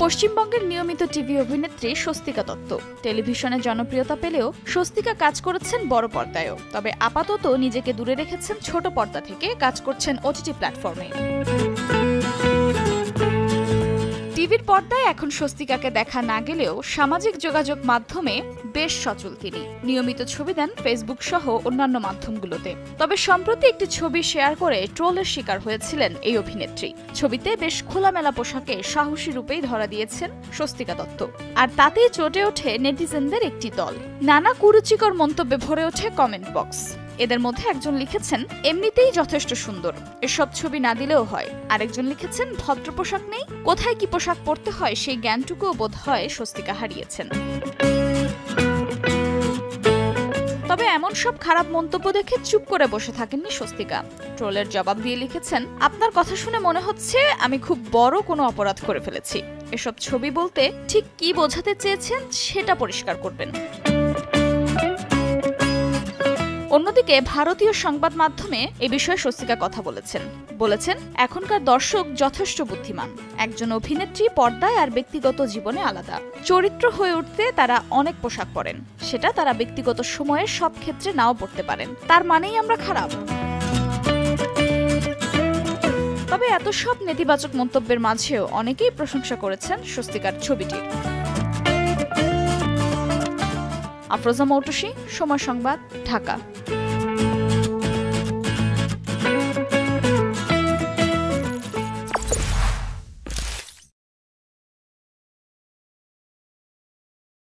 পশ্চিমবঙ্গের নিয়মিত টিভি অভিনেত্রী স্বস্তিকা দত্ত টেলিভিশনে জনপ্রিয়তা পেলেও স্বস্তিকা কাজ করেছেন বড় পর্দায়ও। তবে আপাতত নিজেকে দূরে রেখেছেন ছোট পর্দা থেকে, কাজ করছেন ওটিটি প্ল্যাটফর্মে। টিভির পর্দায় এখন স্বস্তিকাকে দেখা না গেলেও সামাজিক যোগাযোগ মাধ্যমে বেশ সচল তিনি। নিয়মিত ছবি দেন ফেসবুক সহ অন্যান্য মাধ্যমগুলোতে। তবে সম্প্রতি একটি ছবি শেয়ার করে ট্রোলের শিকার হয়েছিলেন এই অভিনেত্রী। ছবিতে বেশ খোলামেলা পোশাকে সাহসী রূপেই ধরা দিয়েছেন স্বস্তিকা দত্ত, আর তাতেই চটে ওঠে নেটিজেনদের একটি দল। নানা কুরুচিকর মন্তব্যে ভরে ওঠে কমেন্ট বক্স। এদের মধ্যে একজন লিখেছেন, এমনিতেই যথেষ্ট সুন্দর, এসব ছবি না দিলেও হয়। আরেকজন লিখেছেন, ভদ্র পোশাক নেই, কোথায় কি পোশাক পরতে হয় সেই জ্ঞানটুকুও বোধ হয় স্বস্তিকা হারিয়েছেন। তবে এমন সব খারাপ মন্তব্য দেখে চুপ করে বসে থাকেননি স্বস্তিকা। ট্রোলের জবাব দিয়ে লিখেছেন, আপনার কথা শুনে মনে হচ্ছে আমি খুব বড় কোনো অপরাধ করে ফেলেছি। এসব ছবি বলতে ঠিক কি বোঝাতে চেয়েছেন সেটা পরিষ্কার করবেন। অন্যদিকে ভারতীয় সংবাদ মাধ্যমে এ বিষয়ে স্বস্তিকা কথা বলেছেন, এখনকার দর্শক যথেষ্ট বুদ্ধিমান। একজন অভিনেত্রী পর্দায় আর ব্যক্তিগত জীবনে আলাদা। চরিত্র হয়ে উঠতে তারা অনেক পোশাক পরেন, সেটা তারা ব্যক্তিগত সময়ে সব ক্ষেত্রে নাও পড়তে পারেন। তার মানেই আমরা খারাপ? তবে এত সব নেতিবাচক মন্তব্যের মাঝেও অনেকেই প্রশংসা করেছেন স্বস্তিকার ছবিটির। আফরোজা মৌটুসী, সময় সংবাদ, ঢাকা।